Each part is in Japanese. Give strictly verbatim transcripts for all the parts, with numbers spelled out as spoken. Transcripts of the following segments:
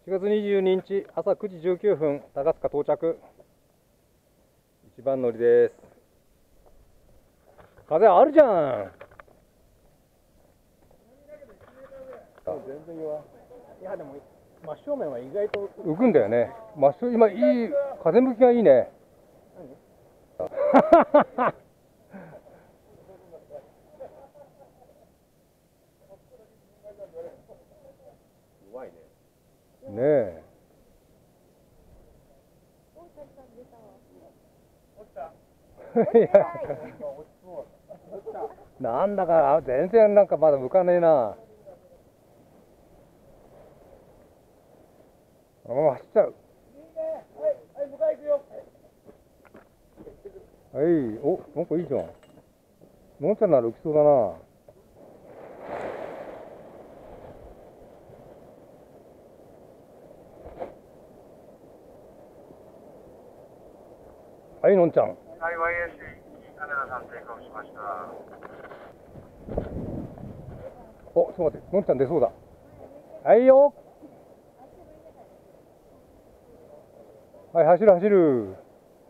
しがつにじゅうににち朝くじじゅうきゅうふん、高塚到着。一番乗りです。風あるじゃん。 全然弱い。いやでも真正面は意外と浮くんだよね。真正今いい風向きがいいね。 弱いね。 ねえ。なんだか全然なんかまだ向かねえな。ああ走っちゃう。 はい、迎え行くよ。 はい、お、なんかいいじゃん。のんちゃんなら浮きそうだな。はい、のんちゃん。 はい、ワイエーシー 金田さんテイクオフしました。 お、ちょっと待って、のんちゃん出そうだ。はいよ。はい、走る走る。い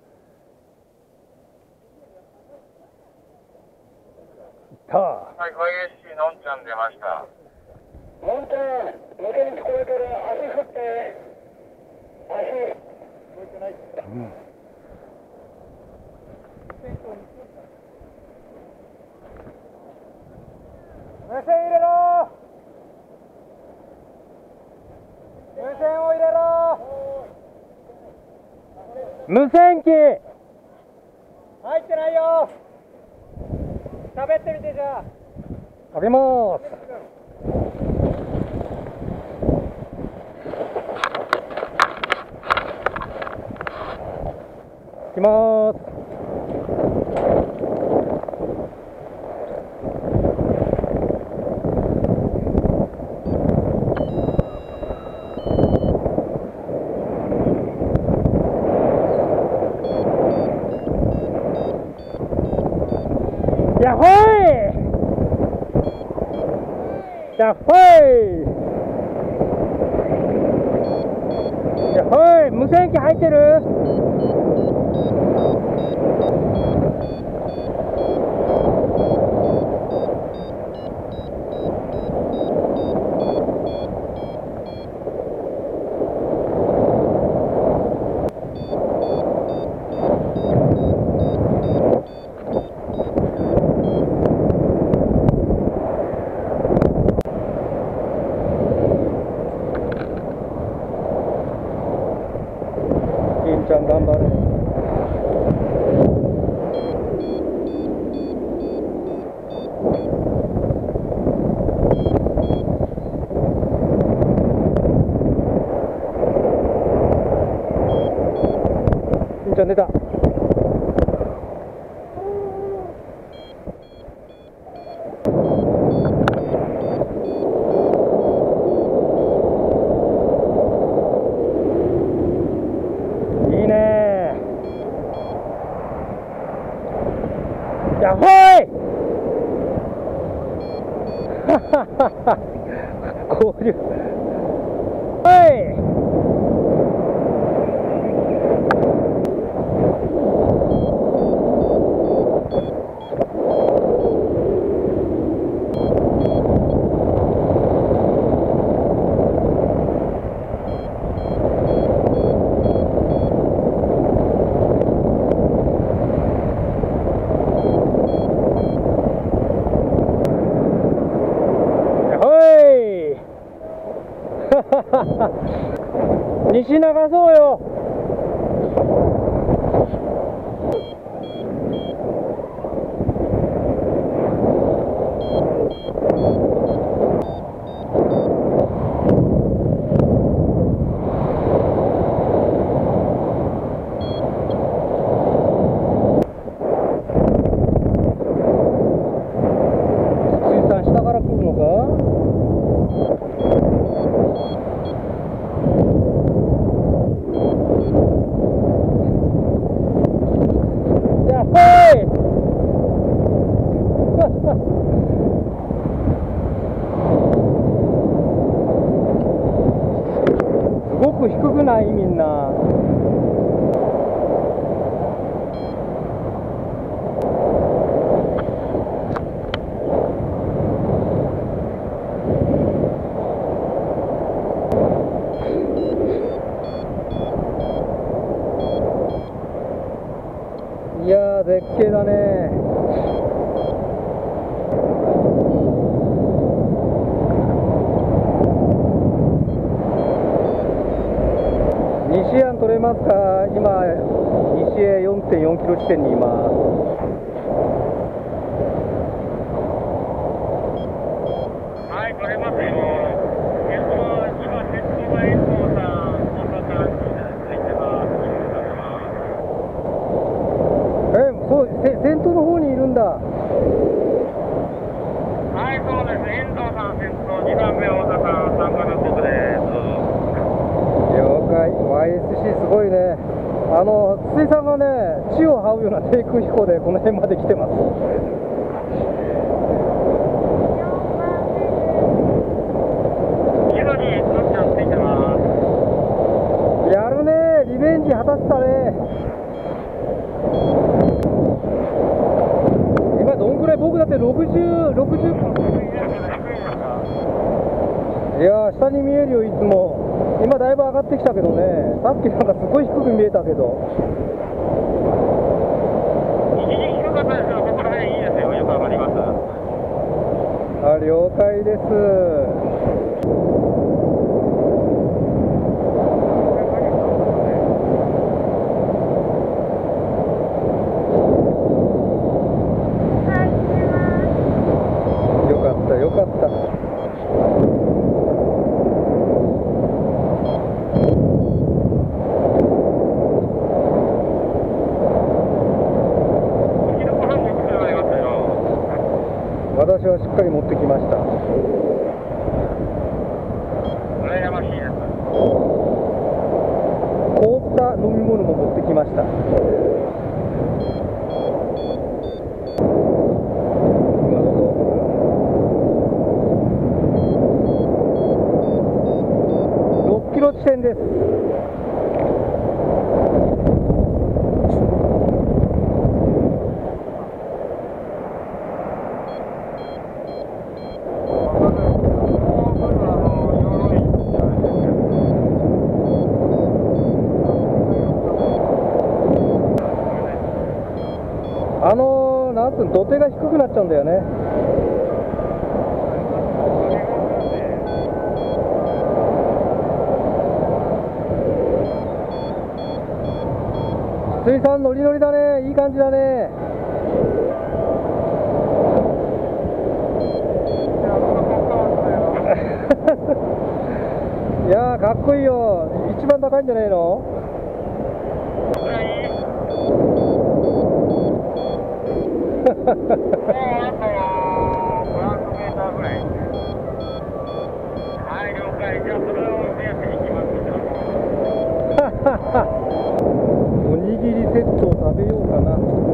った。 はい、ワイエーシー のんちゃん出ました。 のんちゃん、向けに聞こえてる。足振って。足。聞こえてない。 うん。 無線入れろ。無線を入れろ。 無線機。 入ってないよ。喋ってみてじゃあ。 開けます。開きます。やっほいやっほいやっほい無線機入ってる。金ちゃん頑張れ。金ちゃん出た。やっほいこういうはい西流そうよ。水産下から来るのか。 ごく低くないみんな。いやー、絶景だね。西安取れますか？今、西へ よんてんよんキロ地点にいます。 はい、取れますよ。えっと、今、鉄道が遠藤さん、大阪についてます。 え、そう、せ先頭の方にいるんだ。 はい、そうです。遠藤さん先頭、にばんめ大阪、さんばんめ僕です。 了解。 ワイエスシー すごいね。あの筒井さんがね、地を這うような低空飛行でこの辺まで来てます。 後ろにのっちゃんついてます。 やるね、リベンジ果たしたね。今どんくらい？僕だってろくじゅう、ろくじゅう。いやー、下に見えるよ、いつも。今だいぶ上がってきたけどね、さっきなんかすごい低く見えたけど。 一時低かったですけど、ここら辺いいですよ。よく上がります。 あ、了解です。よかったよかった。私はしっかり持ってきました。 羨ましいです。 凍った飲み物も持ってきました。今どうぞ。ろっキロ地点です。あのー、なんつうの、土手が低くなっちゃうんだよね。筒井さん、ノリノリだね、いい感じだね。いやー、かっこいいよ。一番高いんじゃないの？ もうあとごひゃくメーターぐらい。はい、了解。じゃあ、それを目当てに行きます。 おにぎりセットを食べようかな。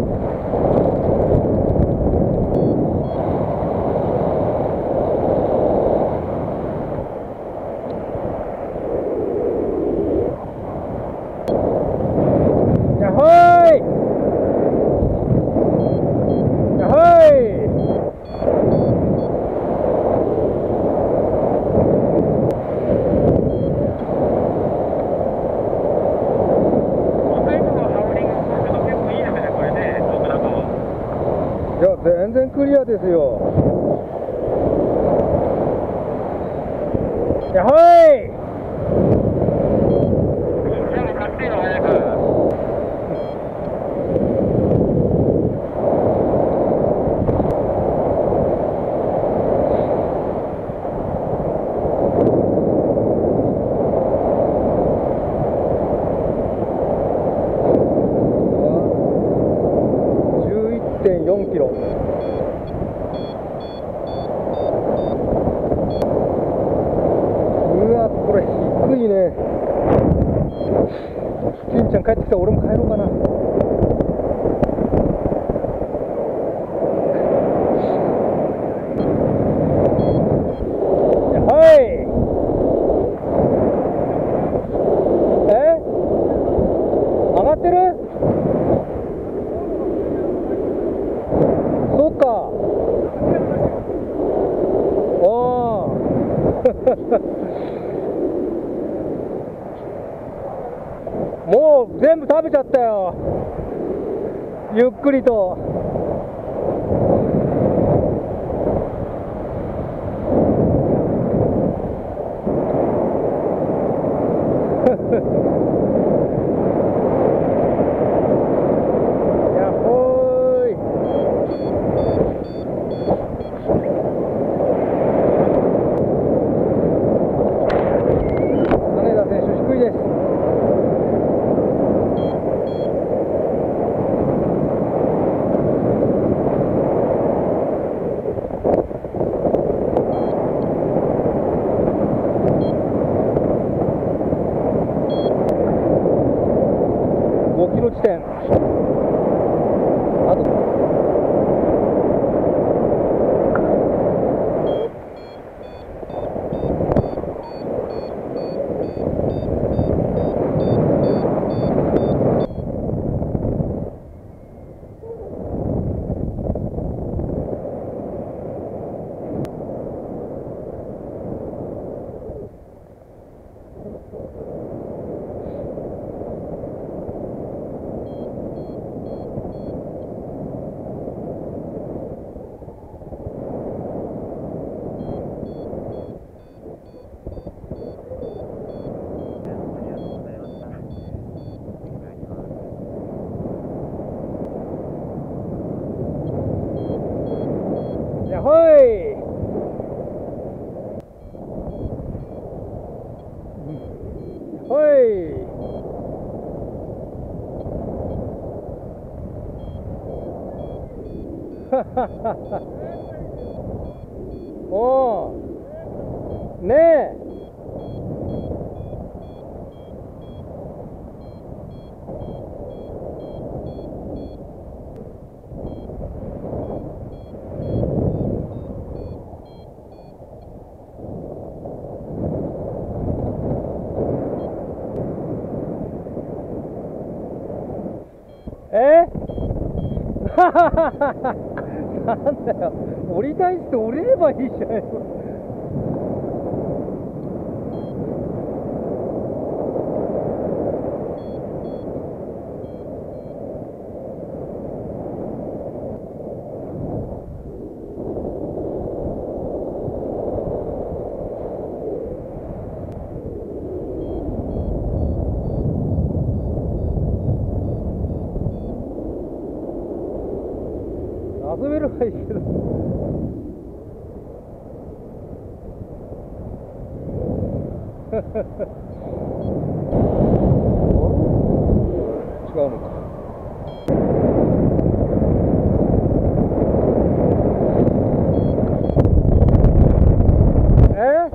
やっほーい。全然クリアですよ。やっほーい。 じゃあ、買ってよ、早く。 じゅういってんよんキロ。うわ、これ低いね。金ちゃん帰ってきたら俺も帰ろうかな。はい。 もう全部食べちゃったよ、ゆっくりと。やっほーい。金田選手低いです。ごキロ地点。あとやっほい。ほい。はははは。おー。ねえ。えなんだよ、降りたいって降りればいいじゃないの。遊べるはいいけど。違うのか。え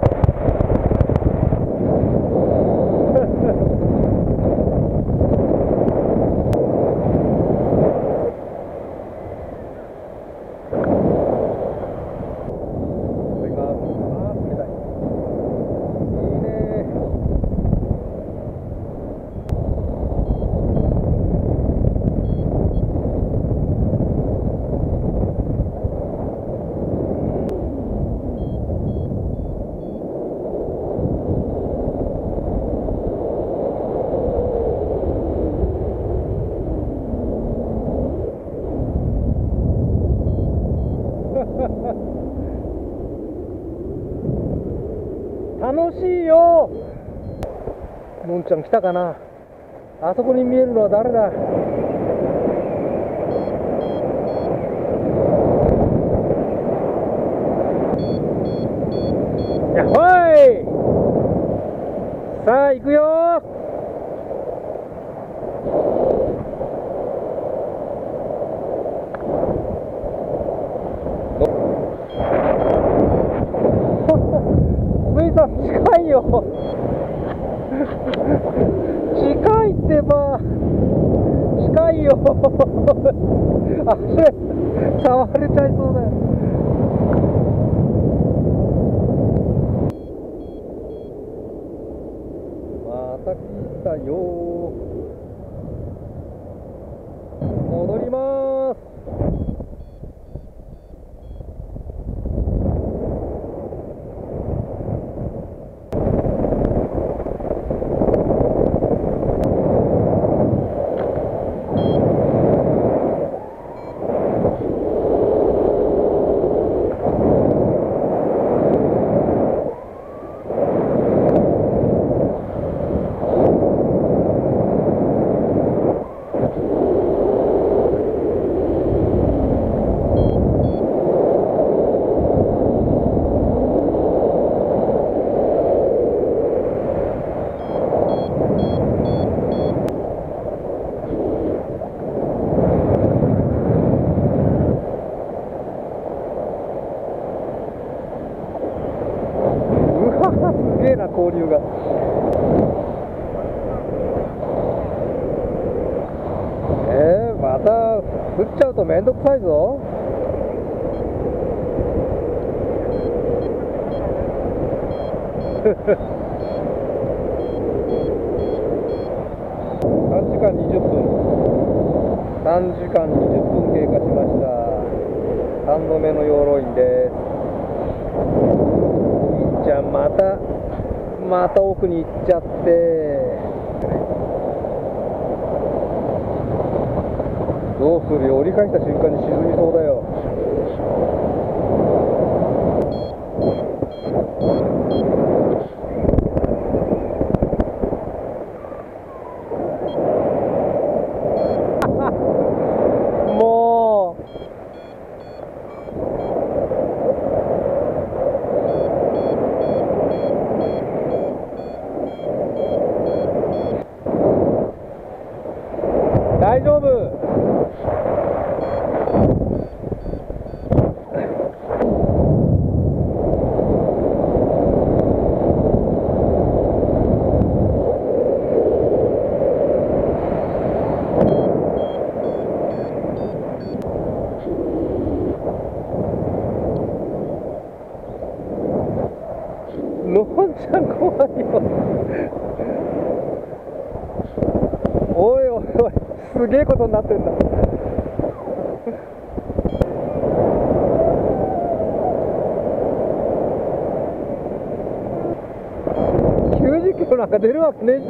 楽しいよ。のんちゃん来たかな。あそこに見えるのは誰だ。やっほい。さあ行くよ。近いよ。近いってば。近いよ。あれ触れちゃいそうだよ。また来たよ。戻ります。 えー、また降っちゃうとめんどくさいぞ。さんじかんにじゅっぷん、さんじかんにじゅっぷん経過しました。さんどめの養老院です。いっちゃんまたまた奥に行っちゃって、どうするよ、折り返した瞬間に沈みそうだよ。もう大丈夫。のんちゃん怖いよ。おいおいおい、すげえことになってんだ。きゅうじゅっキロなんか出るわけねえ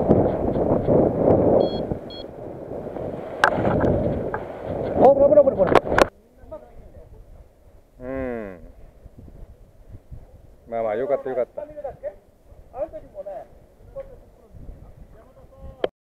じゃん。Oh, bener bener bener.